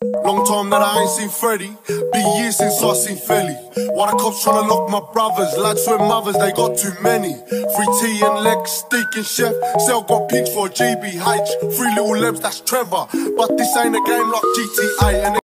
Long time that I ain't seen Freddy. Be years since I seen Felly. Why the cops tryna lock my brothers? Lads with mothers, they got too many. Free tea and legs, steak and chef. Sell got pigs for a GB H. 3 little lebs, that's Trevor. But this ain't a game like GTA. And